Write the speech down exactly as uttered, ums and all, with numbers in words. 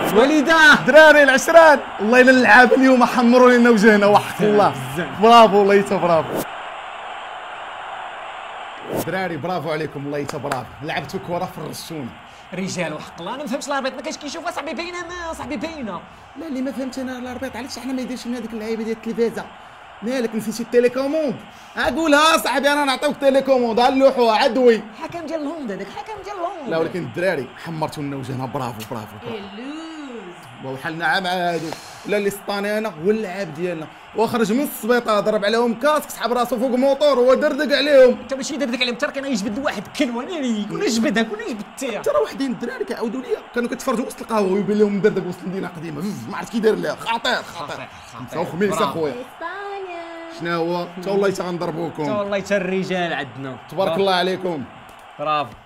وليده دراري العشران والله الا اللعاب اليوم حمروا لنا وجهنا وحق الله. برافو ليتا برافو دراري برافو عليكم الله يتا برافو. لعبتوا كره فرشتونا رجال وحق الله. انا ما فهمتش الاربيط ما كاينش كيشوفها صاحبي باينه ما صاحبي باينه. لا اللي ما فهمت انا الاربيط علاش حنا ما يديرش لنا ديك اللعيبه ديال التلفازه. مالك نسيتي التيليكوموند؟ اقولها صاحبي انا نعطيوك تيليكوموند غنلوحوها عدوي. حكم ديال الهوند هذاك حكم ديال الهوند. لا ولكن الدراري حمرتوا لنا وجهنا برافو برافو برافو. وحالنا مع هادو ولا اللي سطاني انا هو اللعاب ديالنا وخرج من السبيطار ضرب عليهم كاسك سحب راسو فوق موطور هو دردق عليهم. انت ماشي دردق عليهم حتى كان يجبد واحد كلوه ناري كنا جبدها كنا جبدتيها. ترى وحدين الدراري كيعاودوا لي كانوا كيتفرجوا وسط القهوه ويبان لهم مدردق وسط المدينه قديمه ما عرفت كي داير لها خطير خطير. خمسة وخميس اخويا شنو هو؟ تا والله تا غنضربوكم. تا والله تا الرجال عندنا تبارك الله عليكم برافو.